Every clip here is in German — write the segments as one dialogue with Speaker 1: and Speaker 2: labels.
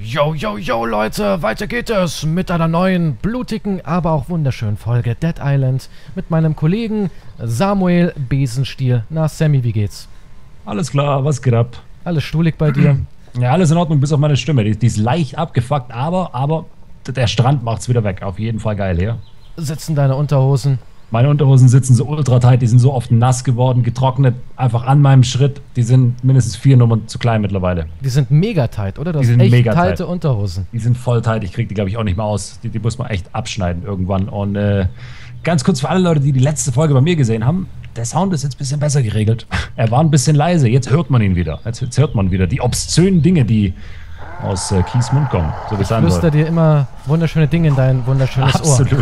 Speaker 1: Yo, yo, yo, Leute, weiter geht es mit einer neuen, blutigen, aber auch wunderschönen Folge Dead Island mit meinem Kollegen Samuel Besenstiel. Na, Sammy, wie geht's?
Speaker 2: Alles klar, was geht ab?
Speaker 1: Alles stuhlig bei dir?
Speaker 2: Ja, alles in Ordnung, bis auf meine Stimme. Die ist leicht abgefuckt, aber der Strand macht's wieder weg. Auf jeden Fall geil hier.
Speaker 1: Sitzen deine Unterhosen?
Speaker 2: Meine Unterhosen sitzen so ultra tight, die sind so oft nass geworden, getrocknet, einfach an meinem Schritt. Die sind mindestens 4 Nummern zu klein mittlerweile.
Speaker 1: Die sind mega tight, oder? Du
Speaker 2: Die
Speaker 1: hast
Speaker 2: sind
Speaker 1: echt
Speaker 2: mega
Speaker 1: tighte
Speaker 2: tight.
Speaker 1: Unterhosen.
Speaker 2: Die sind voll tight, ich krieg die glaube ich auch nicht mehr aus. Die muss man echt abschneiden irgendwann. Und ganz kurz für alle Leute, die die letzte Folge bei mir gesehen haben, der Sound ist jetzt ein bisschen besser geregelt. Er war ein bisschen leise, jetzt hört man ihn wieder. Jetzt hört man wieder die obszönen Dinge, die aus Kies Mund kommen. So wie es sein
Speaker 1: Ich flüster
Speaker 2: soll.
Speaker 1: dir immer wunderschöne Dinge in dein wunderschönes Ohr.
Speaker 2: Absolut.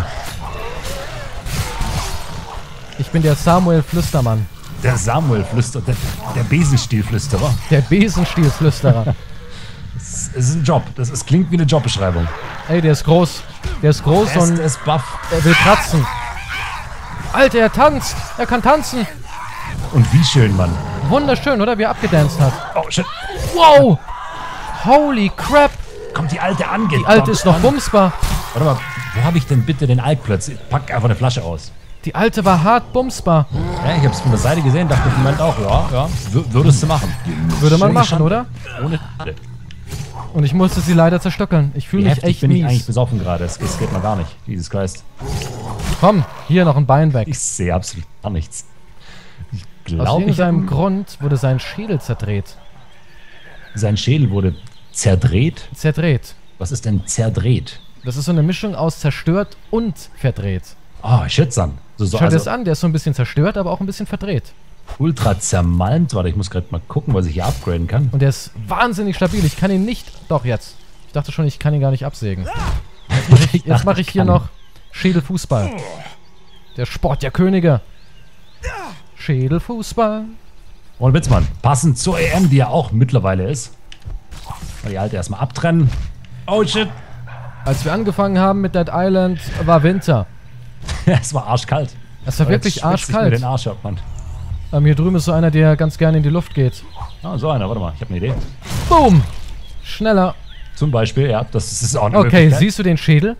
Speaker 1: Ich bin der Samuel Flüstermann.
Speaker 2: Der Samuel flüstert, der Besenstielflüsterer.
Speaker 1: Der Besenstielflüsterer.
Speaker 2: Es ist ein Job, es klingt wie eine Jobbeschreibung.
Speaker 1: Ey, der ist groß. Der ist groß und
Speaker 2: Er ist buff.
Speaker 1: er will kratzen. Alter, er tanzt. Er kann tanzen.
Speaker 2: Und wie schön, Mann.
Speaker 1: Wunderschön, oder? Wie er abgedanced hat.
Speaker 2: Oh, shit.
Speaker 1: Wow! Holy crap!
Speaker 2: Kommt die Alte an.
Speaker 1: Die Alte ist noch bumsbar.
Speaker 2: Warte mal, wo habe ich denn bitte den Alk plötzlich? Pack einfach eine Flasche aus.
Speaker 1: Die Alte war hart bumsbar.
Speaker 2: Ja, ich hab's von der Seite gesehen, dachte im Moment auch, ja, würdest du machen.
Speaker 1: Würde man
Speaker 2: Schöne
Speaker 1: machen,
Speaker 2: Schande.
Speaker 1: oder?
Speaker 2: Ohne Schande.
Speaker 1: Und ich musste sie leider zerstöckeln. Ich
Speaker 2: Wie
Speaker 1: fühle mich
Speaker 2: heftig
Speaker 1: echt
Speaker 2: bin ich eigentlich
Speaker 1: mies.
Speaker 2: besoffen gerade. Das geht mal gar nicht. Jesus Christ.
Speaker 1: Komm, hier noch ein Bein weg.
Speaker 2: Ich sehe absolut gar nichts. Ich
Speaker 1: Aus
Speaker 2: glaube,
Speaker 1: irgendeinem Grund wurde sein Schädel zerdreht.
Speaker 2: sein Schädel wurde zerdreht.
Speaker 1: Zerdreht.
Speaker 2: Was ist denn zerdreht?
Speaker 1: Das ist so eine Mischung aus zerstört und verdreht.
Speaker 2: Oh, Shitsan. So,
Speaker 1: Schau dir das an, der ist so ein bisschen zerstört, aber auch ein bisschen verdreht.
Speaker 2: ultra zermalmt. Warte, ich muss gerade mal gucken, was ich hier upgraden kann.
Speaker 1: Und der ist wahnsinnig stabil. Ich kann ihn nicht... Doch, jetzt. Ich dachte schon, ich kann ihn gar nicht absägen. Jetzt mache ich hier noch Schädelfußball. Der Sport der Könige. Schädelfußball.
Speaker 2: Und Witzmann, passend zur EM, die ja auch mittlerweile ist. Mal die Alte erstmal abtrennen. Oh shit.
Speaker 1: Als wir angefangen haben mit Dead Island, war Winter.
Speaker 2: Es war arschkalt.
Speaker 1: Es war
Speaker 2: Aber jetzt
Speaker 1: wirklich
Speaker 2: schwitze ich mir
Speaker 1: arschkalt.
Speaker 2: den Arsch ab, Mann.
Speaker 1: Hier drüben ist so einer, der ganz gerne in die Luft geht.
Speaker 2: Ah, so einer, warte mal, ich habe eine Idee.
Speaker 1: Boom! Schneller.
Speaker 2: Zum Beispiel, ja, das ist auch eine
Speaker 1: Okay,
Speaker 2: Möglichkeit.
Speaker 1: siehst du den Schädel?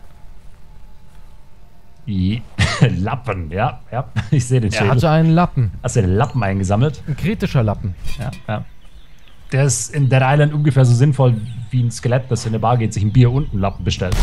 Speaker 2: Lappen, ja, ich sehe den
Speaker 1: Er
Speaker 2: Schädel.
Speaker 1: hatte einen Lappen.
Speaker 2: Hast du den Lappen eingesammelt?
Speaker 1: Ein kritischer Lappen.
Speaker 2: Ja. Der ist in Dead Island ungefähr so sinnvoll wie ein Skelett, das in eine Bar geht, sich ein Bier und einen Lappen bestellt.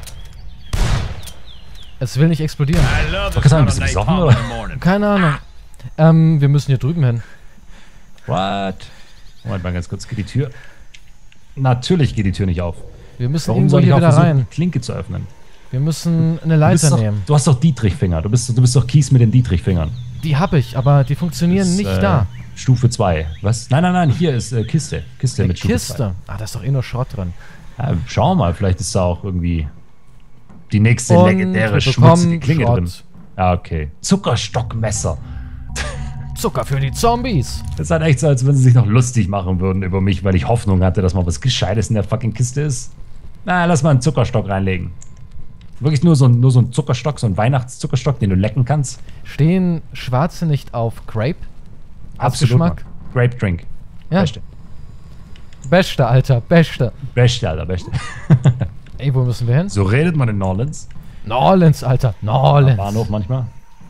Speaker 1: Es will nicht explodieren.
Speaker 2: Okay, sagen, bist du besoffen, oder?
Speaker 1: Keine Ahnung. Wir müssen hier drüben hin.
Speaker 2: What? Moment mal ganz kurz, geht die Tür? Natürlich geht die Tür nicht auf.
Speaker 1: Wir müssen
Speaker 2: Warum
Speaker 1: irgendwo
Speaker 2: soll ich
Speaker 1: hier
Speaker 2: auch
Speaker 1: wieder
Speaker 2: versuchen,
Speaker 1: rein.
Speaker 2: die Klinke zu öffnen?
Speaker 1: Wir müssen eine
Speaker 2: Du,
Speaker 1: Leiter nehmen.
Speaker 2: du hast doch Dietrich-Finger. Du bist doch Kies mit den Dietrich-Fingern.
Speaker 1: Die habe ich, aber die funktionieren
Speaker 2: Das,
Speaker 1: nicht da.
Speaker 2: Stufe 2. Was? Nein, hier ist Kiste. Kiste mit Stufe 2.
Speaker 1: Kiste. Ah, da ist doch eh nur Schrott drin.
Speaker 2: Ja, schau mal, vielleicht ist da auch irgendwie die nächste
Speaker 1: Und
Speaker 2: legendäre
Speaker 1: wir
Speaker 2: schmutzige
Speaker 1: bekommen
Speaker 2: Klinge
Speaker 1: Schrott.
Speaker 2: drin. Ja, okay. Zuckerstockmesser.
Speaker 1: Zucker für die Zombies.
Speaker 2: Das ist halt echt so, als wenn sie sich noch lustig machen würden über mich, weil ich Hoffnung hatte, dass mal was Gescheites in der fucking Kiste ist. Na, lass mal einen Zuckerstock reinlegen. Wirklich nur so ein Zuckerstock, so ein Weihnachtszuckerstock, den du lecken kannst.
Speaker 1: Stehen Schwarze nicht auf Grape? Als
Speaker 2: Absolut.
Speaker 1: Geschmack?
Speaker 2: Mann. Grape Drink.
Speaker 1: Ja.
Speaker 2: Beste.
Speaker 1: Beste, Alter, beste.
Speaker 2: Beste, Alter, beste.
Speaker 1: Ey, wo müssen wir hin?
Speaker 2: So redet man in New Orleans.
Speaker 1: New Orleans, Alter. New
Speaker 2: Am
Speaker 1: Orleans.
Speaker 2: Bahnhof manchmal.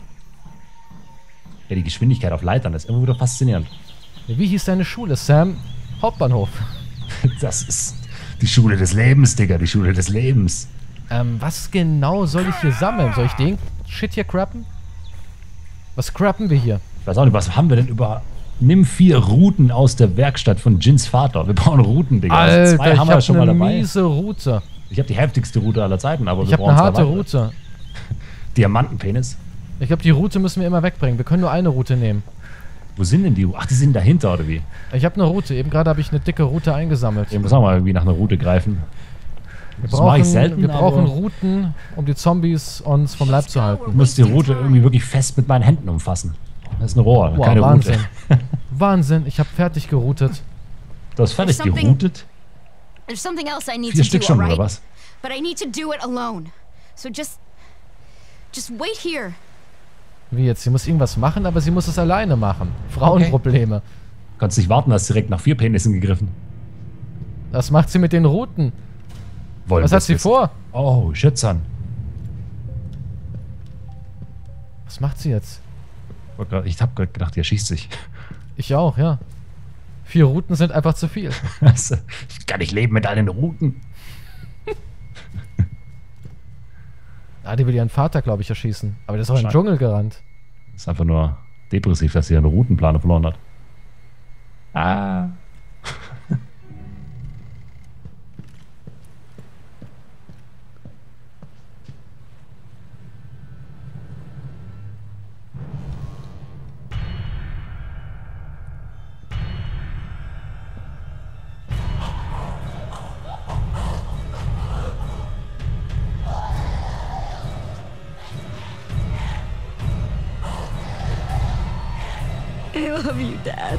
Speaker 2: Ja, die Geschwindigkeit auf Leitern ist immer wieder faszinierend.
Speaker 1: Wie hieß deine Schule, Sam? Hauptbahnhof.
Speaker 2: Das ist die Schule des Lebens, Digga, die Schule des Lebens.
Speaker 1: Was genau soll ich hier sammeln? Soll ich den Shit hier crappen? Was crappen wir hier?
Speaker 2: Ich weiß auch nicht, was haben wir denn über... Nimm 4 Routen aus der Werkstatt von Jins Vater. Wir brauchen Routen, Digga. Also 2
Speaker 1: Alter, ich
Speaker 2: haben wir
Speaker 1: hab
Speaker 2: schon mal
Speaker 1: eine
Speaker 2: dabei.
Speaker 1: miese Route.
Speaker 2: Ich habe die heftigste Route aller Zeiten, aber
Speaker 1: Ich
Speaker 2: wir
Speaker 1: habe eine
Speaker 2: brauchen
Speaker 1: harte
Speaker 2: 2 weitere.
Speaker 1: Route.
Speaker 2: Diamantenpenis.
Speaker 1: Ich glaube, die Route müssen wir immer wegbringen. Wir können nur eine Route nehmen.
Speaker 2: Wo sind denn die? Ach, die sind dahinter, oder wie?
Speaker 1: Ich habe eine Route. Eben gerade habe ich eine dicke Route eingesammelt.
Speaker 2: Ich muss auch mal irgendwie nach einer Route greifen.
Speaker 1: Wir
Speaker 2: Das mache ich selten,
Speaker 1: wir brauchen
Speaker 2: aber
Speaker 1: Routen, um die Zombies uns vom Leib zu halten.
Speaker 2: ich muss die Route irgendwie wirklich fest mit meinen Händen umfassen. Das ist eine Rohr,
Speaker 1: Wow,
Speaker 2: keine
Speaker 1: Wahnsinn.
Speaker 2: Route.
Speaker 1: Wahnsinn, ich habe fertig geroutet.
Speaker 2: Du hast fertig geroutet?
Speaker 3: There's something else I need
Speaker 2: 4
Speaker 3: to
Speaker 2: Stück
Speaker 3: do,
Speaker 2: schon, oder
Speaker 3: alright?
Speaker 2: was?
Speaker 3: But I need to do it alone. So just wait here.
Speaker 1: Wie jetzt? Sie muss irgendwas machen, aber sie muss es alleine machen. Frauenprobleme.
Speaker 2: Kannst nicht warten, hast direkt nach 4 Penissen gegriffen.
Speaker 1: Was macht sie mit den Routen?
Speaker 2: wollen
Speaker 1: Was
Speaker 2: wir
Speaker 1: hat sie
Speaker 2: wissen.
Speaker 1: vor?
Speaker 2: Oh, Schützern.
Speaker 1: Was macht sie jetzt?
Speaker 2: Ich hab gerade gedacht, ihr schießt sich.
Speaker 1: Ich auch, ja. 4 Routen sind einfach zu viel.
Speaker 2: Ich kann nicht leben mit deinen Routen.
Speaker 1: Ah, die will ihren Vater, glaube ich, erschießen. Aber der ist auch in den Dschungel gerannt.
Speaker 2: Ist einfach nur depressiv, dass sie ihre Routenplane verloren hat. Ah.
Speaker 4: I love you, Dad.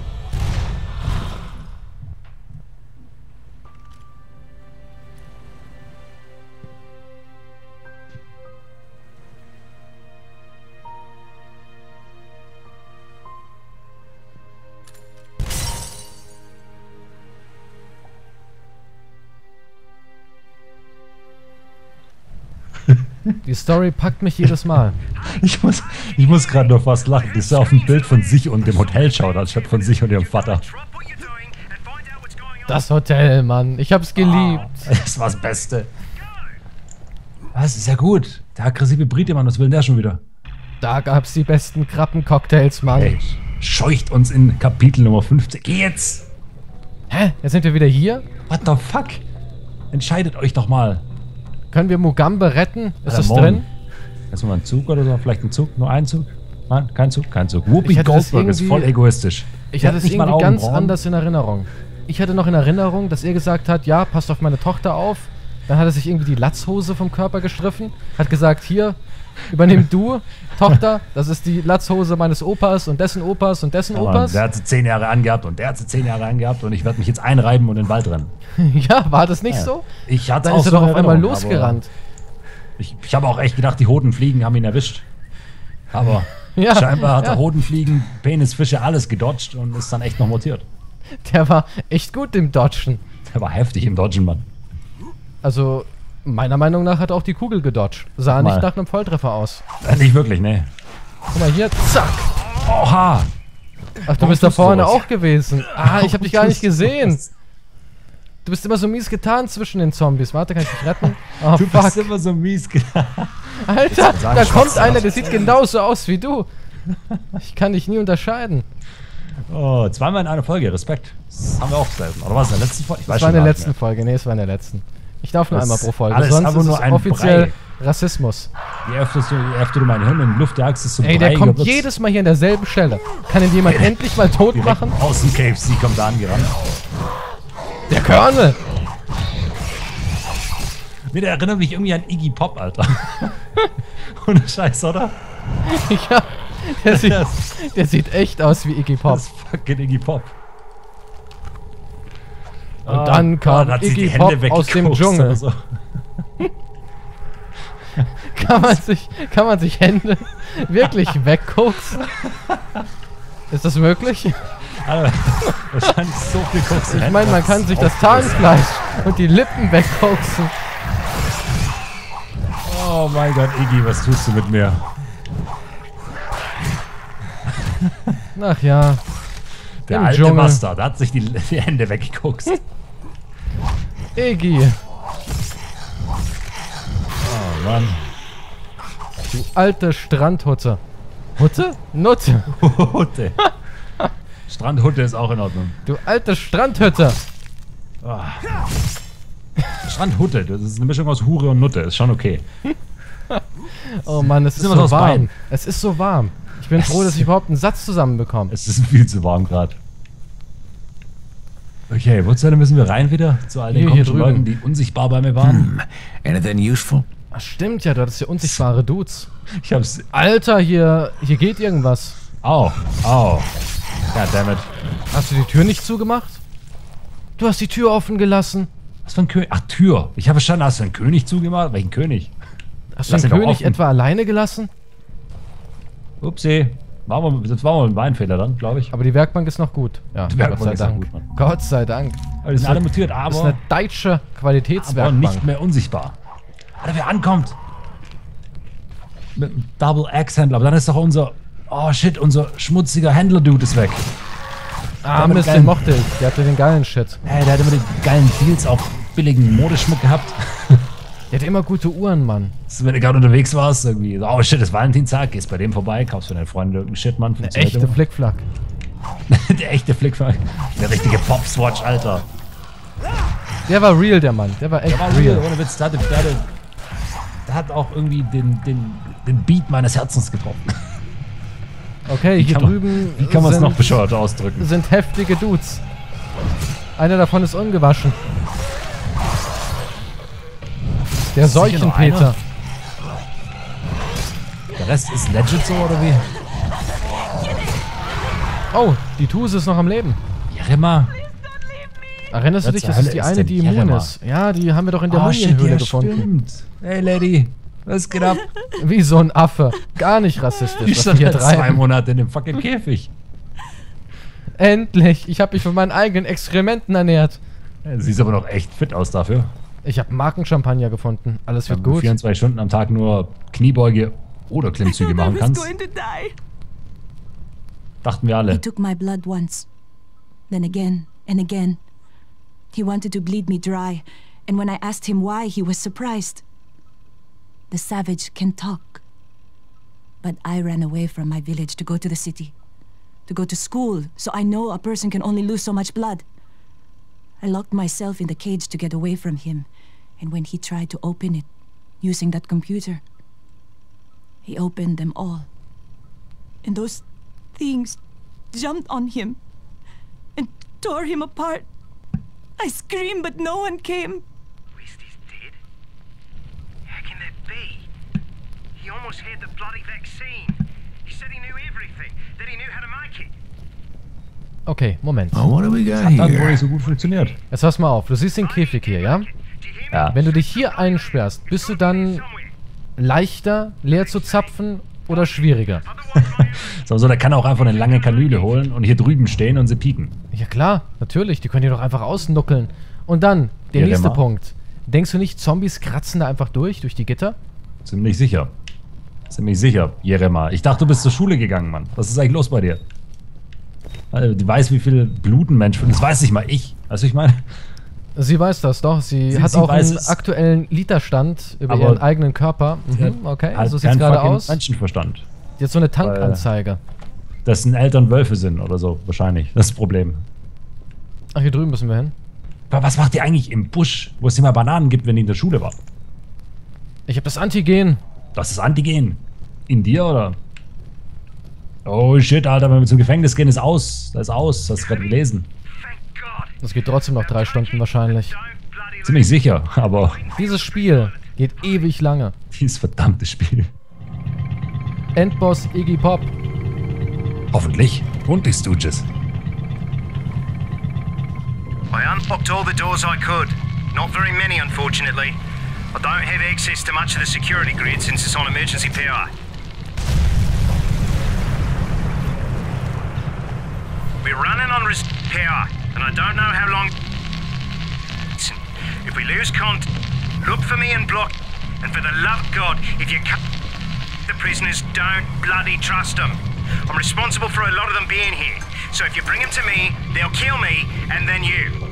Speaker 1: Die Story packt mich jedes Mal.
Speaker 2: Ich muss gerade nur fast lachen, dass er auf ein Bild von sich und dem Hotel schaut, anstatt von sich und ihrem Vater.
Speaker 1: Das Hotel, Mann. Ich hab's geliebt.
Speaker 2: Das war das Beste. Was? Ist ja gut. Der aggressive Brite, Mann, was will denn der schon wieder?
Speaker 1: Da gab's die besten Krabbencocktails, Mann.
Speaker 2: Ey, scheucht uns in Kapitel Nummer 50. Geh jetzt!
Speaker 1: Hä? Jetzt sind wir wieder hier?
Speaker 2: What the fuck? Entscheidet euch doch mal.
Speaker 1: Können wir Mugambe retten? Ist das
Speaker 2: morgen.
Speaker 1: drin?
Speaker 2: Erstmal ein Zug oder so? Vielleicht ein Zug? Nur ein Zug? Nein, kein Zug, kein Zug.
Speaker 1: Ich
Speaker 2: Whoopi
Speaker 1: hatte das
Speaker 2: Goldberg ist
Speaker 1: irgendwie-
Speaker 2: voll egoistisch.
Speaker 1: Ich
Speaker 2: Die
Speaker 1: hatte
Speaker 2: hat
Speaker 1: es
Speaker 2: nicht mal
Speaker 1: irgendwie ganz
Speaker 2: Augenbrauen.
Speaker 1: anders in Erinnerung. Ich hatte noch in Erinnerung, dass er gesagt hat, ja, passt auf meine Tochter auf. Dann hat er sich irgendwie die Latzhose vom Körper gestriffen. Hat gesagt, hier, übernimm du, Tochter. Das ist die Latzhose meines Opas und dessen Opas und dessen
Speaker 2: Ja, Mann,
Speaker 1: Opas.
Speaker 2: der hat sie 10 Jahre angehabt und der hat sie 10 Jahre angehabt und ich werde mich jetzt einreiben und in den Wald rennen.
Speaker 1: Ja, war das nicht
Speaker 2: Ja.
Speaker 1: so?
Speaker 2: Ich hatte
Speaker 1: Dann
Speaker 2: auch
Speaker 1: ist er
Speaker 2: so
Speaker 1: doch
Speaker 2: eine
Speaker 1: auf einmal
Speaker 2: Erinnerung,
Speaker 1: losgerannt.
Speaker 2: aber Ich habe auch echt gedacht, die Hodenfliegen haben ihn erwischt. Aber
Speaker 1: Ja,
Speaker 2: scheinbar hat
Speaker 1: ja.
Speaker 2: der Hodenfliegen, Penisfische, alles gedodged und ist dann echt noch mutiert.
Speaker 1: Der war echt gut im Dodgen.
Speaker 2: Der war heftig im Dodgen, Mann.
Speaker 1: Also, meiner Meinung nach hat er auch die Kugel gedodged. Sah
Speaker 2: Guck
Speaker 1: nicht
Speaker 2: mal.
Speaker 1: nach einem Volltreffer aus.
Speaker 2: Nicht wirklich, ne.
Speaker 1: Guck mal hier, zack.
Speaker 2: Oha!
Speaker 1: Ach, du
Speaker 2: Warum
Speaker 1: bist da
Speaker 2: tust du
Speaker 1: vorne
Speaker 2: sowas?
Speaker 1: auch gewesen. Ah, ich hab dich gar nicht
Speaker 2: Tust du
Speaker 1: gesehen.
Speaker 2: sowas?
Speaker 1: Du bist immer so mies getan zwischen den Zombies. Warte, kann ich dich retten? Oh,
Speaker 2: Du
Speaker 1: fuck.
Speaker 2: bist immer so mies.
Speaker 1: Alter,
Speaker 2: sagen,
Speaker 1: da kommt
Speaker 2: Schwarzer,
Speaker 1: einer,
Speaker 2: was
Speaker 1: der sieht genauso aus wie du. Ich kann dich nie unterscheiden.
Speaker 2: Oh, zweimal in einer Folge, Respekt. Das haben wir auch selten. Oder war es in der letzten Folge? Ich
Speaker 1: Das war in der letzten Folge. Nee, es war in der letzten. Ich darf nur
Speaker 2: Das
Speaker 1: einmal pro Folge.
Speaker 2: alles
Speaker 1: Sonst
Speaker 2: aber
Speaker 1: ist
Speaker 2: nur
Speaker 1: es
Speaker 2: ein
Speaker 1: offiziell
Speaker 2: Brei.
Speaker 1: Rassismus.
Speaker 2: Je öfter du mein Hirn in die Luft jagst, desto
Speaker 1: Ey, der
Speaker 2: breiiger
Speaker 1: kommt
Speaker 2: wird's.
Speaker 1: jedes Mal hier an derselben Stelle. Kann ihn jemand endlich mal tot
Speaker 2: Direkt
Speaker 1: machen?
Speaker 2: aus dem KFC kommt da angerannt.
Speaker 1: Der Colonel!
Speaker 2: Nee, der erinnert mich irgendwie an Iggy Pop, Alter. Ohne Scheiß, oder?
Speaker 1: Ja, der sieht echt aus wie Iggy Pop.
Speaker 2: Das ist fucking Iggy Pop.
Speaker 1: Und dann kam
Speaker 2: hat sich die
Speaker 1: Iggy
Speaker 2: Hände
Speaker 1: Pop aus dem
Speaker 2: weggekokst
Speaker 1: Dschungel.
Speaker 2: oder so.
Speaker 1: Kann man sich Hände wirklich wegkoksen? Ist das möglich?
Speaker 2: Alter, wahrscheinlich so viel Koks.
Speaker 1: Ich meine, man kann sich das Zahnfleisch und die Lippen wegkoksen.
Speaker 2: Oh mein Gott, Iggy, was tust du mit mir?
Speaker 1: Ach ja.
Speaker 2: Der
Speaker 1: Im
Speaker 2: alte
Speaker 1: Dschungel.
Speaker 2: Bastard hat sich die Hände weggekokst.
Speaker 1: Iggy,
Speaker 2: Oh Mann.
Speaker 1: du alte Strandhutze. Hutte? Nutte.
Speaker 2: Hutte. Strandhutte ist auch in Ordnung.
Speaker 1: Du alte Strandhütte.
Speaker 2: Strandhutte, das ist eine Mischung aus Hure und Nutte, ist schon okay.
Speaker 1: Oh Mann, es ist
Speaker 2: immer
Speaker 1: so
Speaker 2: aus
Speaker 1: warm.
Speaker 2: beiden.
Speaker 1: Es ist so warm. Ich bin froh, dass ich überhaupt einen Satz zusammenbekomme.
Speaker 2: Es ist viel zu warm gerade. Okay, wo zur Hölle müssen wir rein wieder? Zu all den
Speaker 1: Hier
Speaker 2: komischen
Speaker 1: drüben.
Speaker 2: Leuten, die unsichtbar bei mir waren.
Speaker 5: Anything useful?
Speaker 1: Ach, stimmt ja, du hattest ja unsichtbare Dudes.
Speaker 2: Ich hab's...
Speaker 1: Alter, hier geht irgendwas.
Speaker 2: Au, au. Goddammit.
Speaker 1: Hast du die Tür nicht zugemacht? Du hast die Tür offen gelassen.
Speaker 2: Was für ein König? Ach, Tür. Ich habe verstanden, hast du einen König zugemacht? Welchen König?
Speaker 1: Hast
Speaker 2: Lass
Speaker 1: du
Speaker 2: ihn
Speaker 1: den
Speaker 2: doch
Speaker 1: König
Speaker 2: offen.
Speaker 1: etwa alleine gelassen?
Speaker 2: Upsi. Das war mal ein Weinfehler dann, glaube ich.
Speaker 1: Aber die Werkbank ist noch gut. Ja,
Speaker 2: Die Werkbank
Speaker 1: Gott sei
Speaker 2: ist noch
Speaker 1: Dank.
Speaker 2: gut, Mann.
Speaker 1: Gott sei Dank.
Speaker 2: Aber die sind alle mutiert,
Speaker 1: Das ist
Speaker 2: aber
Speaker 1: eine deutsche Qualitätswerkbank.
Speaker 2: nicht mehr unsichtbar. Alter, wer ankommt? Mit einem Double-Axe-Händler. Aber dann ist doch unser... Oh shit, unser schmutziger Händler-Dude ist weg.
Speaker 1: Ah,
Speaker 2: mit
Speaker 1: Mist,
Speaker 2: geilen-
Speaker 1: den mochte ich. Der hatte den geilen Shit.
Speaker 2: Hey, der hat immer die geilen Deals auf billigen Modeschmuck gehabt.
Speaker 1: Der hatte immer gute Uhren, Mann.
Speaker 2: Das ist, wenn du gerade unterwegs warst, irgendwie, so, oh shit, ist Valentinstag, gehst bei dem vorbei, kaufst für deine Freunde irgendeinen Shit, Mann.
Speaker 1: Eine echte Flickflack.
Speaker 2: Der echte Flickflack. Der richtige Pop-Swatch, Alter.
Speaker 1: Der war real, der Mann. Der war echt
Speaker 2: Der war
Speaker 1: real.
Speaker 2: real, ohne Witz. Der hat auch irgendwie den Beat meines Herzens getroffen.
Speaker 1: Okay, hier drüben
Speaker 2: Wie kann man es
Speaker 1: sind-
Speaker 2: noch bescheuert ausdrücken?
Speaker 1: sind heftige Dudes. Einer davon ist ungewaschen. Der
Speaker 2: sicher nur
Speaker 1: Seuchenpeter.
Speaker 2: einer? Der Rest ist legit so, oder wie?
Speaker 1: Oh, die Tuse ist noch am Leben.
Speaker 2: Jerema.
Speaker 1: Erinnerst du
Speaker 2: Wer
Speaker 1: dich,
Speaker 2: zur
Speaker 1: das ist
Speaker 2: Hölle
Speaker 1: die
Speaker 2: ist
Speaker 1: eine,
Speaker 2: denn
Speaker 1: die immun
Speaker 2: Jerema?
Speaker 1: ist. Ja, die haben wir doch in der
Speaker 2: Oh, shit,
Speaker 1: Mumienhöhle
Speaker 2: ja,
Speaker 1: gefunden.
Speaker 2: stimmt. Hey, Lady. Was geht ab?
Speaker 1: Wie so ein Affe. Gar nicht
Speaker 2: Die
Speaker 1: rassistisch, was
Speaker 2: stand
Speaker 1: wir hier
Speaker 2: seit 2
Speaker 1: treiben.
Speaker 2: Monate in dem fucking Käfig.
Speaker 1: Endlich. Ich habe mich von meinen eigenen Exkrementen ernährt.
Speaker 2: Ja, siehst aber noch echt fit aus dafür.
Speaker 1: Ich habe Markenchampagner gefunden. Alles wird gut.
Speaker 2: 24 Stunden am Tag nur Kniebeuge oder Klimmzüge machen
Speaker 4: I was
Speaker 2: kannst.
Speaker 4: going to die.
Speaker 2: Dachten wir
Speaker 5: He
Speaker 2: alle.
Speaker 5: took my blood once, then again and again. He wanted to bleed me dry, and when I asked him why, he was surprised. The savage can talk. But I ran away from my village to go to the city, to go to school, so I know a person can only lose so much blood. I locked myself in the cage to get away from him, and when he tried to open it, using that computer, he opened them all. And those things jumped on him and tore him apart. I screamed, but no one came.
Speaker 6: West is dead? How can that be? He almost had the bloody vaccine. He said he knew everything, that he knew how to make it.
Speaker 1: Okay, Moment.
Speaker 7: Oh, what do we got
Speaker 2: Hat wohl
Speaker 7: here?
Speaker 2: nicht so gut funktioniert.
Speaker 1: Jetzt pass mal auf. Du siehst den Käfig hier, ja?
Speaker 6: Do you hear me?
Speaker 2: Ja.
Speaker 1: Wenn du dich hier einsperrst, bist du dann
Speaker 6: Somewhere.
Speaker 1: leichter, leer zu zapfen oder schwieriger?
Speaker 2: So, der kann auch einfach eine lange Kanüle holen und hier drüben stehen und sie pieken.
Speaker 1: Ja klar, natürlich. Die können die doch einfach ausnuckeln. Und dann, der
Speaker 2: Ja,
Speaker 1: nächste
Speaker 2: mal.
Speaker 1: Punkt. Denkst du nicht, Zombies kratzen da einfach durch die Gitter?
Speaker 2: Ziemlich sicher. Ziemlich sicher, Jerema. Ich dachte, du bist zur Schule gegangen, Mann. Was ist eigentlich los bei dir? Also, die weiß, wie viel Blut ein Mensch. Das weiß nicht mal ich. Weißt du, ich meine?
Speaker 1: Sie weiß das doch. Sie hat
Speaker 2: Sie
Speaker 1: auch
Speaker 2: weiß
Speaker 1: einen
Speaker 2: es.
Speaker 1: aktuellen Literstand über
Speaker 2: Aber
Speaker 1: ihren eigenen Körper. Okay,
Speaker 2: Hat
Speaker 1: so sieht's
Speaker 2: keinen
Speaker 1: gerade
Speaker 2: fucking
Speaker 1: aus.
Speaker 2: Menschenverstand.
Speaker 1: Jetzt so eine Tankanzeige.
Speaker 2: Dessen Eltern Wölfe sind oder so, wahrscheinlich. Das ist das Problem.
Speaker 1: Ach, hier drüben müssen wir hin.
Speaker 2: Aber was macht ihr eigentlich im Busch, wo es immer Bananen gibt, wenn die in der Schule war?
Speaker 1: Ich habe das Antigen.
Speaker 2: Das ist Antigen. In dir, oder? Oh shit, Alter, wenn wir zum Gefängnis gehen, ist aus. Das ist aus. Hast du gerade gelesen.
Speaker 6: Thank God.
Speaker 1: Das geht trotzdem noch 3 Stunden wahrscheinlich.
Speaker 6: Don't bloody
Speaker 2: Ziemlich sicher, aber
Speaker 1: Dieses Spiel geht ewig lange.
Speaker 2: dieses verdammte Spiel.
Speaker 1: Endboss Iggy Pop.
Speaker 2: Hoffentlich. Und die Stooges.
Speaker 6: I unlocked all the doors I could. Not very many, unfortunately. I don't have access to much of the security grid since it's on emergency power. We're running on power, and I don't know how long. Listen, if we lose look for me and block. And for the love of God, if you cut the prisoners, don't bloody trust them. I'm responsible for a lot of them being here. So if you bring them to me, they'll kill me, and then you.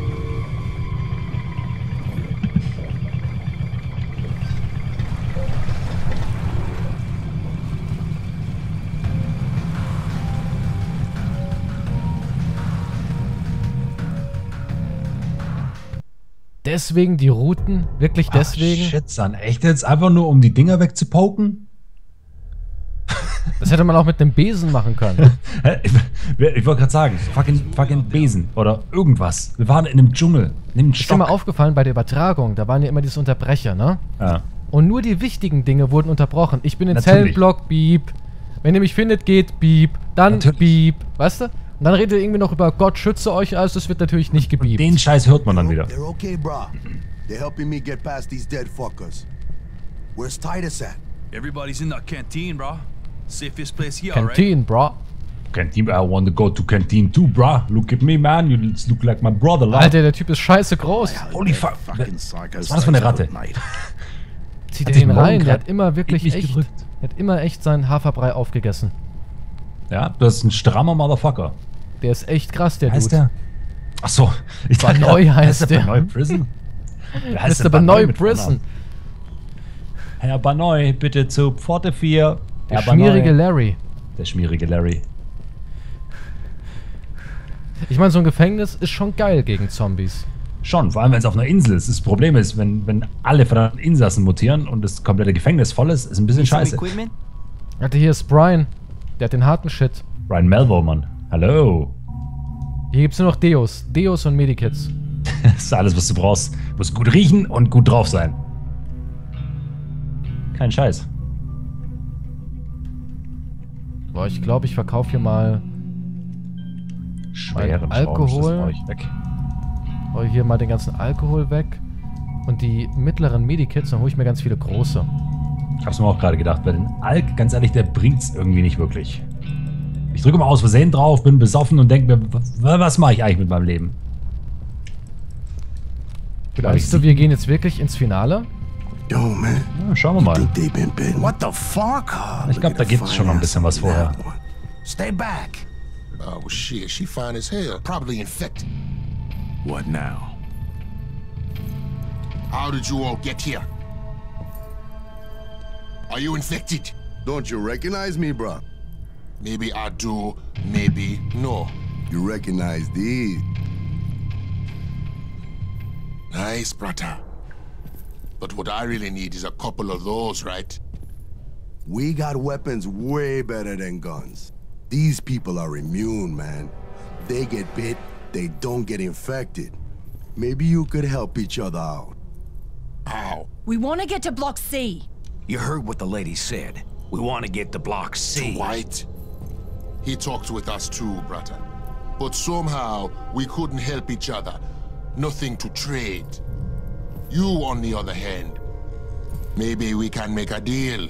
Speaker 1: Deswegen die Routen? Wirklich deswegen?
Speaker 2: Ach, shit, Son. Echt jetzt einfach nur, um die Dinger wegzupoken?
Speaker 1: Das hätte man auch mit einem Besen machen können.
Speaker 2: Hä? Ich wollte gerade sagen, fucking Besen oder irgendwas. Wir waren in einem Dschungel, in einem
Speaker 1: Ist dir mal
Speaker 2: Stock.
Speaker 1: aufgefallen bei der Übertragung, da waren ja immer diese Unterbrecher, ne?
Speaker 2: Ja.
Speaker 1: Und nur die wichtigen Dinge wurden unterbrochen. Ich bin in
Speaker 2: Natürlich.
Speaker 1: Zellenblock, beep. Wenn ihr mich findet, geht, beep. Dann
Speaker 2: Natürlich.
Speaker 1: beep. Weißt du? Und dann redet ihr irgendwie noch über Gott schütze euch, also das wird natürlich nicht gebiebt.
Speaker 2: Den Scheiß hört man dann wieder.
Speaker 7: They're okay, brah. They're helping me get past these dead fuckers. Where's Titus at?
Speaker 8: Everybody's in that canteen, bro.
Speaker 7: Safest place here, right?
Speaker 1: Canteen, bro.
Speaker 2: Canteen, I want to go to Canteen too, bruh. Look at me, man. You look like my brother, love.
Speaker 1: Alter, der Typ ist scheiße groß.
Speaker 2: Holy fuck. Was war das für eine Ratte?
Speaker 1: Zieht
Speaker 2: Hat
Speaker 1: er
Speaker 2: sich
Speaker 1: ihn
Speaker 2: einen
Speaker 1: rein,
Speaker 2: Morgen
Speaker 1: der hat
Speaker 2: grad
Speaker 1: immer wirklich
Speaker 2: ewig
Speaker 1: echt,
Speaker 2: gedrückt.
Speaker 1: der hat immer echt seinen Haferbrei aufgegessen.
Speaker 2: Ja, das ist ein strammer Motherfucker.
Speaker 1: Der ist echt krass, der
Speaker 2: Heißt
Speaker 1: Dude.
Speaker 2: der? Achso. Ich dachte,
Speaker 1: Banoy heißt der.
Speaker 2: Banoy Prison? Wer heißt
Speaker 1: Mr.
Speaker 2: denn
Speaker 1: Banoy
Speaker 2: mit
Speaker 1: Prison.
Speaker 2: Vornamen? Herr Banoy, bitte zu Pforte 4.
Speaker 1: Der
Speaker 2: Herr
Speaker 1: schmierige
Speaker 2: Banoy.
Speaker 1: Larry.
Speaker 2: Der schmierige Larry.
Speaker 1: Ich meine, so ein Gefängnis ist schon geil gegen Zombies.
Speaker 2: Schon, vor allem wenn es auf einer Insel ist. Das Problem ist, wenn alle verdammten Insassen mutieren und das komplette Gefängnis voll ist, ist ein bisschen scheiße.
Speaker 1: Alter, hier ist Brian. Der hat den harten Shit.
Speaker 2: Brian Melvo, Mann. Hallo.
Speaker 1: Hier gibt's nur noch Deos. Deos und Medikits.
Speaker 2: Das ist alles, was du brauchst. Du musst gut riechen und gut drauf sein. Kein Scheiß.
Speaker 1: Boah, ich glaube, ich verkaufe hier mal
Speaker 2: Schweren
Speaker 1: Alkohol.
Speaker 2: Schraubenschlüssel euch weg.
Speaker 1: hol hier mal den ganzen Alkohol weg. Und die mittleren Medikits, dann hole ich mir ganz viele große.
Speaker 2: Ich hab's mir auch gerade gedacht, weil den Alk, ganz ehrlich, der bringt's irgendwie nicht wirklich. Ich drücke mal aus Versehen drauf, bin besoffen und denke mir, was mache ich eigentlich mit meinem Leben?
Speaker 1: Glaubst du, wir gehen jetzt wirklich ins Finale?
Speaker 7: Yo, man.
Speaker 2: Ja, schauen wir mal.
Speaker 7: Think they've been bitten. What the fuck?
Speaker 2: Ich glaube, da gibt's schon noch ein bisschen was vorher.
Speaker 7: Stay back.
Speaker 8: Oh, well, shit. She fine as hell. Probably infected.
Speaker 7: What now?
Speaker 8: How did you all get here? Are you infected?
Speaker 7: Don't you recognize me, bruh?
Speaker 8: Maybe I do, maybe no.
Speaker 7: You recognize these.
Speaker 8: Nice, brother. But what I really need is a couple of those, right?
Speaker 7: We got weapons way better than guns. These people are immune, man. They get bit, they don't get infected. Maybe you could help each other out.
Speaker 8: How?
Speaker 4: We want to get to Block C.
Speaker 6: You heard what the lady said. We want to get to Block C.
Speaker 8: White? He talked with us too, brother. But somehow, we couldn't help each other. Nothing to trade. You, on the other hand, maybe we can make a deal.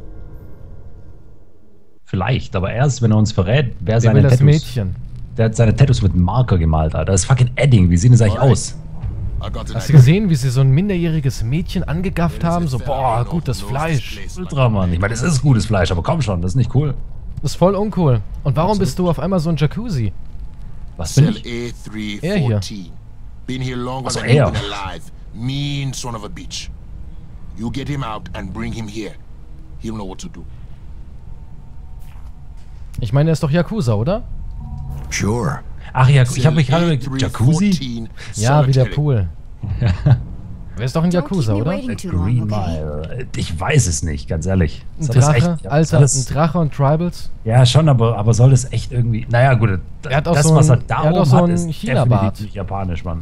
Speaker 2: Vielleicht, aber erst, wenn er uns verrät, wer
Speaker 1: Der will
Speaker 2: seine
Speaker 1: das
Speaker 2: Tattoos...
Speaker 1: Mädchen.
Speaker 2: Der hat seine Tattoos mit einem Marker gemalt, Alter. Das ist fucking Edding. Wie sieht das eigentlich aus?
Speaker 8: I got an
Speaker 1: Hast du
Speaker 8: idea.
Speaker 1: gesehen, wie sie so ein minderjähriges Mädchen angegafft haben? So, boah, gutes Fleisch.
Speaker 2: Ultra, Mann. Ich meine, das ist gutes Fleisch, aber komm schon, das ist nicht cool.
Speaker 1: Das ist voll uncool. Und warum bist du auf einmal so ein Jacuzzi?
Speaker 2: Was bin
Speaker 8: Cell
Speaker 2: ich?
Speaker 1: Er hier.
Speaker 8: A314. Been here longer
Speaker 2: Also
Speaker 8: than you've
Speaker 2: er.
Speaker 8: been alive. Mean son of a bitch. You get him out and bring him here. He'll know what to do.
Speaker 1: Ich meine, er ist doch Yakuza, oder?
Speaker 7: Sure.
Speaker 2: Ach ja, ich habe mich gerade
Speaker 8: Cell
Speaker 2: überlegt, Jacuzzi?
Speaker 8: A314
Speaker 1: Ja, wie der
Speaker 8: Cemetery.
Speaker 1: Pool. Wer ist doch ein
Speaker 3: Don't
Speaker 1: Yakuza,
Speaker 3: keep me
Speaker 1: oder?
Speaker 3: waiting too
Speaker 2: Green
Speaker 3: long, okay?
Speaker 2: Mile. Ich weiß es nicht, ganz ehrlich.
Speaker 1: Ein
Speaker 2: Soll das
Speaker 1: Drache,
Speaker 2: echt- ja,
Speaker 1: Alter,
Speaker 2: soll das-
Speaker 1: ein Drache und Tribals.
Speaker 2: Ja, schon, aber soll das echt irgendwie... Naja, gut,
Speaker 1: Er hat auch
Speaker 2: das,
Speaker 1: so
Speaker 2: was er
Speaker 1: ein-
Speaker 2: da
Speaker 1: er hat auch
Speaker 2: oben
Speaker 1: so
Speaker 2: hat,
Speaker 1: einen
Speaker 2: ist
Speaker 1: China-Bart.
Speaker 2: definitiv nicht japanisch, Mann.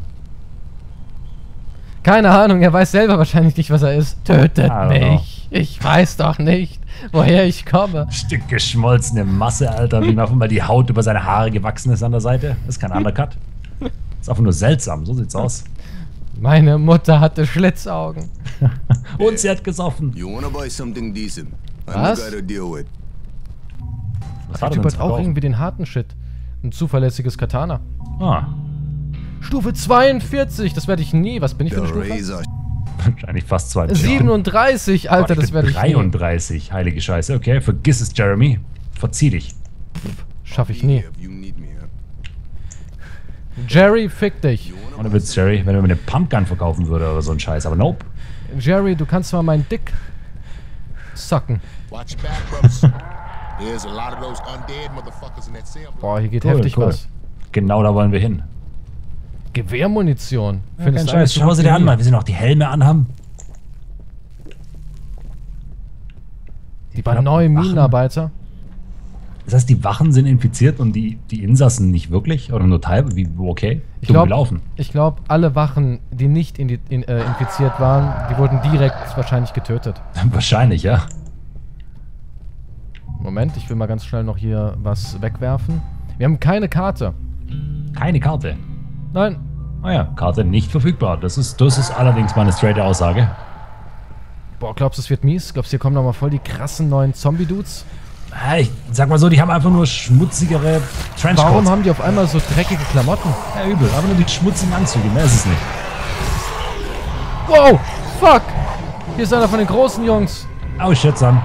Speaker 1: Keine Ahnung, er weiß selber wahrscheinlich nicht, was er ist. Tötet
Speaker 2: I don't know.
Speaker 1: mich. Ich weiß doch nicht, woher ich komme.
Speaker 2: Stück geschmolzene Masse, Alter, wie mir auf einmal die Haut über seine Haare gewachsen ist an der Seite. Das ist kein Undercut. Ist einfach nur seltsam, so sieht's aus.
Speaker 1: Meine Mutter hatte Schlitzaugen.
Speaker 2: Und sie hat gesoffen.
Speaker 7: You wanna buy something decent? I'm
Speaker 1: Was?
Speaker 7: the guy to deal with.
Speaker 2: Was
Speaker 1: Der
Speaker 2: hat er
Speaker 1: Typ
Speaker 2: denn
Speaker 1: hat auch irgendwie den harten Shit. Ein zuverlässiges Katana.
Speaker 2: Ah,
Speaker 1: Stufe 42, das werde ich nie. Was bin ich für
Speaker 7: The
Speaker 1: eine Stufe?
Speaker 7: razor.
Speaker 2: wahrscheinlich fast 20.
Speaker 1: 37, Alter,
Speaker 2: Gott,
Speaker 1: das
Speaker 2: ich
Speaker 1: werde
Speaker 2: bin
Speaker 1: ich nie.
Speaker 2: 33, heilige Scheiße. Okay, vergiss es, Jeremy. Verzieh dich.
Speaker 1: Schaff ich nie.
Speaker 7: If you need me, huh?
Speaker 1: Jerry, fick dich.
Speaker 2: Ohne Witz, Jerry, wenn er mir eine Pumpgun verkaufen würde oder so ein Scheiß. Aber nope.
Speaker 1: Jerry, du kannst mal meinen Dick sucken.
Speaker 8: Watch your back, brothers. There's a lot of those undead motherfuckers in that cell.
Speaker 1: Boah, hier geht
Speaker 2: Cool,
Speaker 1: heftig
Speaker 2: cool.
Speaker 1: was.
Speaker 2: Genau da wollen wir hin.
Speaker 1: Gewehrmunition.
Speaker 2: Kein
Speaker 1: Findest du
Speaker 2: Scheiß, schau sie dir an, Mann, wie sie noch die Helme anhaben.
Speaker 1: Die neuen
Speaker 2: Wachen.
Speaker 1: Minenarbeiter.
Speaker 2: Das heißt, die Wachen sind infiziert und die Insassen nicht wirklich? Oder nur teilweise? Wie, okay.
Speaker 1: Ich
Speaker 2: Dumm
Speaker 1: glaube,
Speaker 2: gelaufen.
Speaker 1: alle Wachen, die nicht infiziert waren, die wurden direkt wahrscheinlich getötet.
Speaker 2: Wahrscheinlich, ja.
Speaker 1: Moment, ich will mal ganz schnell noch hier was wegwerfen. Wir haben keine Karte.
Speaker 2: Keine Karte.
Speaker 1: Nein.
Speaker 2: Ah ja, Karte nicht verfügbar. Das ist allerdings meine straighte Aussage.
Speaker 1: Boah, glaubst du, es wird mies? Glaubst du, hier kommen nochmal voll die krassen neuen Zombie-Dudes?
Speaker 2: Ich sag mal so, die haben einfach nur schmutzigere Trenchcoats.
Speaker 1: Warum haben die auf einmal so dreckige Klamotten?
Speaker 2: Ja, übel. Aber nur die schmutzigen Anzüge, mehr ist es nicht.
Speaker 1: Wow! Fuck! Hier ist einer von den großen Jungs.
Speaker 2: Oh shit, son.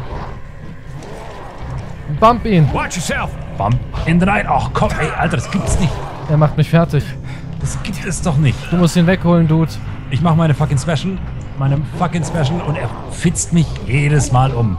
Speaker 1: Bump ihn.
Speaker 6: Watch yourself!
Speaker 2: Bump in the night. Ach komm, ey, Alter, das gibt's nicht.
Speaker 1: Er macht mich fertig.
Speaker 2: Das gibt es doch nicht.
Speaker 1: Du musst ihn wegholen, Dude.
Speaker 2: Ich mache meine fucking Special. Und er fitzt mich jedes Mal um.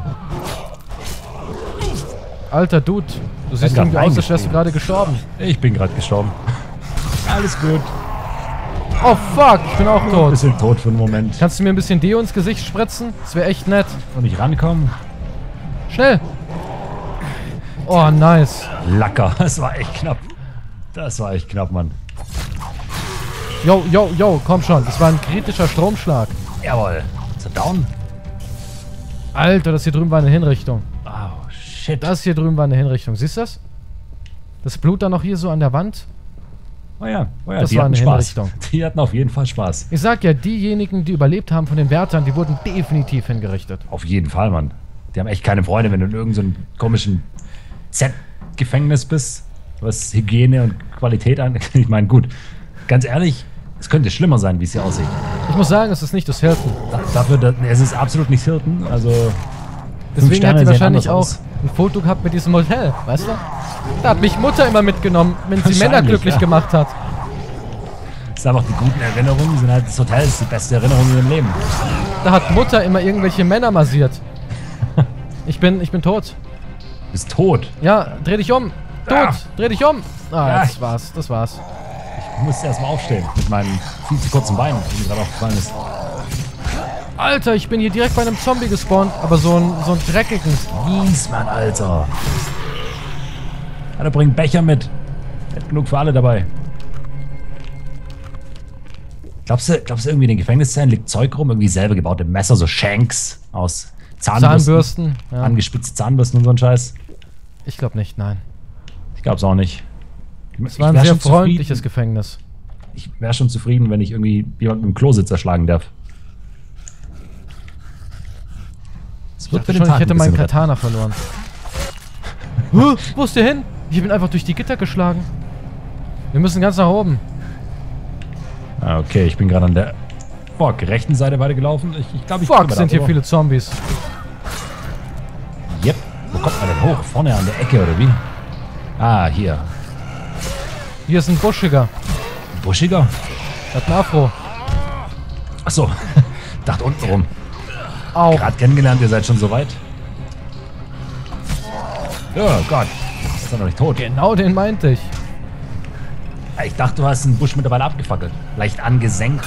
Speaker 1: Alter Dude, du siehst
Speaker 2: grad
Speaker 1: irgendwie aus, als wärst du
Speaker 2: reingeschrieben.
Speaker 1: gerade gestorben.
Speaker 2: Ich bin gerade gestorben. Alles gut.
Speaker 1: Oh fuck, ich bin auch tot.
Speaker 2: Bisschen tot für einen Moment.
Speaker 1: Kannst du mir ein bisschen Deo ins Gesicht spritzen? Das wäre echt nett.
Speaker 2: Und nicht rankommen.
Speaker 1: Schnell! Oh, nice.
Speaker 2: Lacker. Das war echt knapp. Das war echt knapp, Mann.
Speaker 1: Yo, yo, yo, komm schon. Das war ein kritischer Stromschlag.
Speaker 2: Jawohl. Ist er down?
Speaker 1: Alter, das hier drüben war eine Hinrichtung.
Speaker 2: Oh, shit.
Speaker 1: Das hier drüben war eine Hinrichtung. Siehst du das? Das Blut da noch hier so an der Wand?
Speaker 2: Oh ja,
Speaker 1: Das
Speaker 2: die
Speaker 1: war
Speaker 2: hatten
Speaker 1: eine
Speaker 2: Spaß.
Speaker 1: Hinrichtung.
Speaker 2: Die hatten auf jeden Fall Spaß.
Speaker 1: Ich sag ja, diejenigen, die überlebt haben von den Wärtern, die wurden definitiv hingerichtet.
Speaker 2: Auf jeden Fall, Mann. Die haben echt keine Freunde, wenn du in irgendeinem komischen Z-Gefängnis bist, was Hygiene und Qualität angeht. Ich meine, gut, ganz ehrlich, es könnte schlimmer sein, wie es hier aussieht.
Speaker 1: Ich muss sagen, es ist nicht das Hilton.
Speaker 2: Es ist absolut nicht Hilton, also...
Speaker 1: Deswegen
Speaker 2: Sterne
Speaker 1: hat die
Speaker 2: sehen
Speaker 1: wahrscheinlich auch
Speaker 2: anders aus.
Speaker 1: ein Foto gehabt mit diesem Hotel, weißt du? Da hat mich Mutter immer mitgenommen, wenn sie Männer
Speaker 2: Wahrscheinlich,
Speaker 1: glücklich
Speaker 2: ja.
Speaker 1: gemacht hat.
Speaker 2: Das sind einfach die guten Erinnerungen, sind halt das Hotel ist die beste Erinnerung in dem Leben.
Speaker 1: Da hat Mutter immer irgendwelche Männer massiert. Ich bin tot.
Speaker 2: Du bist tot.
Speaker 1: Ja, dreh dich um. Tot,
Speaker 2: Ja.
Speaker 1: dreh dich um. Ah,
Speaker 2: Ja.
Speaker 1: das war's.
Speaker 2: Ich musste erstmal aufstehen mit meinen viel zu kurzen Beinen, die mir gerade aufgefallen ist.
Speaker 1: Alter, ich bin hier direkt bei einem Zombie gespawnt, aber so einen dreckigen.
Speaker 2: Mies, Mann, Alter. Ja, der bringt Becher mit. Hat genug für alle dabei. Glaubst du irgendwie in den Gefängniszellen liegt Zeug rum? Irgendwie selber gebaute Messer, so Shanks aus Zahnbürsten.
Speaker 1: Ja.
Speaker 2: Angespitzte Zahnbürsten und so ein Scheiß.
Speaker 1: Ich glaube nicht, nein.
Speaker 2: Ich glaub's auch nicht.
Speaker 1: Es war ein sehr freundliches Gefängnis.
Speaker 2: Ich wäre schon zufrieden, wenn ich irgendwie jemanden im Klositz erschlagen darf. Das
Speaker 1: Ich dachte schon, ich hätte meinen Katana verloren. Huh, wo ist der hin? Ich bin einfach durch die Gitter geschlagen. Wir müssen ganz nach oben.
Speaker 2: Ah, okay, ich bin gerade an der rechten Seite weitergelaufen. Ich glaube, ich
Speaker 1: Fuck,
Speaker 2: komme
Speaker 1: sind
Speaker 2: da
Speaker 1: hier
Speaker 2: drüber.
Speaker 1: viele Zombies.
Speaker 2: Yep. Wo kommt man denn hoch? Vorne an der Ecke, oder wie? Ah, hier.
Speaker 1: Hier ist ein Buschiger.
Speaker 2: Buschiger?
Speaker 1: Der hat ein Afro.
Speaker 2: Achso. Dachte unten rum.
Speaker 1: Au.
Speaker 2: Gerade kennengelernt, ihr seid schon so weit. Oh Gott. Ist er noch nicht tot?
Speaker 1: Genau den meinte ich.
Speaker 2: Ich dachte, du hast den Busch mittlerweile abgefackelt. Leicht angesenkt.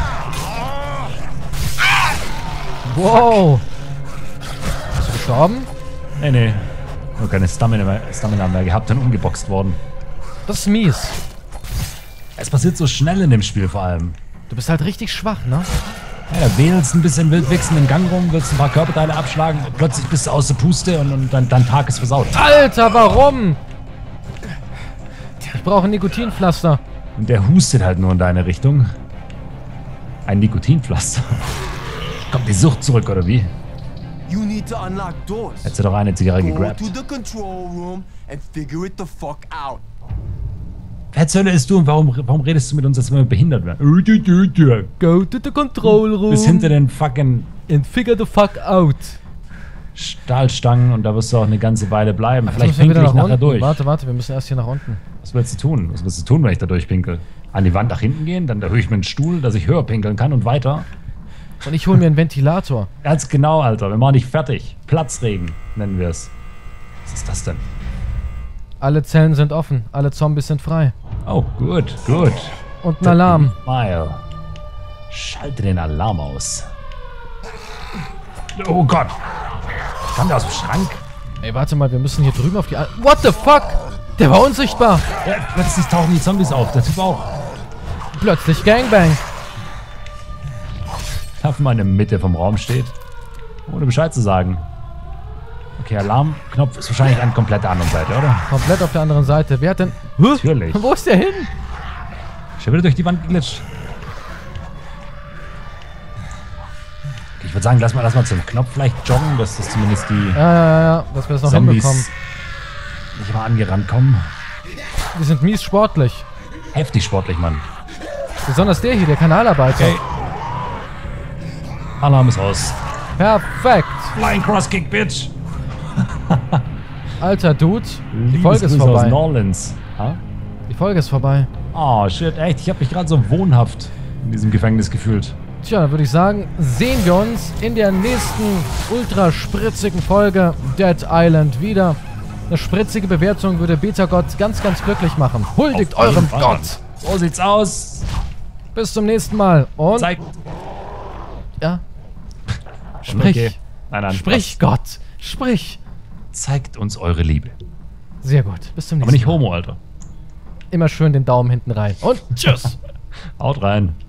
Speaker 1: Wow. Bist du gestorben?
Speaker 2: Nee. Nur keine Stamina mehr gehabt und umgeboxt worden.
Speaker 1: Das ist mies.
Speaker 2: Es passiert so schnell in dem Spiel vor allem.
Speaker 1: Du bist halt richtig schwach, ne?
Speaker 2: Ja, da wählst ein bisschen wild wichsen im Gang rum, willst ein paar Körperteile abschlagen, plötzlich bist du aus der Puste und dein Tag ist versaut.
Speaker 1: Alter, warum? Ich brauche ein Nikotinpflaster.
Speaker 2: Und der hustet halt nur in deine Richtung. Ein Nikotinpflaster. Kommt die Sucht zurück, oder wie?
Speaker 9: You need to unlock doors.
Speaker 2: Hättest du doch eine Zigarre
Speaker 9: Go
Speaker 2: gegrabt.
Speaker 9: to the control room and figure it the fuck out.
Speaker 2: Wer zur Hölle ist du und warum redest du mit uns, als wenn wir behindert wären?
Speaker 1: Go to the control room
Speaker 2: Bis hinter den fucking
Speaker 1: and figure the fuck out.
Speaker 2: Stahlstangen und da wirst du auch eine ganze Weile bleiben. Vielleicht
Speaker 1: Jetzt müssen wir
Speaker 2: pinkel ich
Speaker 1: wieder nach
Speaker 2: nachher
Speaker 1: unten.
Speaker 2: durch.
Speaker 1: Warte, wir müssen erst hier nach unten.
Speaker 2: Was willst du tun? Was willst du tun, wenn ich da durchpinkel? An die Wand nach hinten gehen, dann erhöhe ich mir einen Stuhl, dass ich höher pinkeln kann und weiter.
Speaker 1: Und ich hole mir einen Ventilator.
Speaker 2: Ganz genau, Alter. Wir machen dich fertig. Platzregen nennen wir es. Was ist das denn?
Speaker 1: Alle Zellen sind offen. Alle Zombies sind frei.
Speaker 2: Oh, gut.
Speaker 1: Und ein Alarm.
Speaker 2: Smile. Schalte den Alarm aus. Oh Gott. Kam der aus dem Schrank?
Speaker 1: Ey, warte mal, wir müssen hier drüben auf die... What the fuck? Der war unsichtbar.
Speaker 2: Ja, plötzlich tauchen die Zombies auf. Der Typ auch.
Speaker 1: Plötzlich Gangbang.
Speaker 2: Darf man in der Mitte vom Raum steht. Ohne Bescheid zu sagen. Okay, Alarmknopf ist wahrscheinlich an komplett der anderen Seite, oder?
Speaker 1: Komplett auf der anderen Seite. Wer hat denn... Huh?
Speaker 2: Natürlich.
Speaker 1: Wo ist der hin?
Speaker 2: Schon wieder durch die Wand geglitscht. Ich würde sagen, lass mal zum Knopf vielleicht joggen, dass das zumindest die
Speaker 1: Ja, dass wir das noch
Speaker 2: Zombies
Speaker 1: hinbekommen.
Speaker 2: nicht mal angerannt kommen.
Speaker 1: Wir sind mies sportlich.
Speaker 2: Heftig sportlich, Mann.
Speaker 1: Besonders der hier, der Kanalarbeiter.
Speaker 2: Okay. Alarm ist aus.
Speaker 1: Perfekt.
Speaker 2: Flying Cross Kick, Bitch.
Speaker 1: Alter Dude, die Folge ist
Speaker 2: Liebesgrüße aus
Speaker 1: vorbei.
Speaker 2: Norlands. Ha?
Speaker 1: Die Folge ist vorbei.
Speaker 2: Oh, shit, echt. Ich habe mich gerade so wohnhaft in diesem Gefängnis gefühlt.
Speaker 1: Tja, dann würde ich sagen, sehen wir uns in der nächsten ultra spritzigen Folge Dead Island wieder. Eine spritzige Bewertung würde Beta-Gott ganz, ganz glücklich machen. Huldigt
Speaker 2: Auf jeden
Speaker 1: eurem
Speaker 2: Fall.
Speaker 1: Gott.
Speaker 2: So sieht's aus.
Speaker 1: Bis zum nächsten Mal. Und
Speaker 2: Zeigt.
Speaker 1: ja, sprich.
Speaker 2: Okay. Nein,
Speaker 1: Sprich,
Speaker 2: Spaß.
Speaker 1: Gott. Sprich.
Speaker 2: Zeigt uns eure Liebe.
Speaker 1: Sehr gut. Bis zum nächsten Mal.
Speaker 2: Aber nicht Homo, Alter.
Speaker 1: Immer schön den Daumen hinten rein. Und tschüss.
Speaker 2: Haut rein.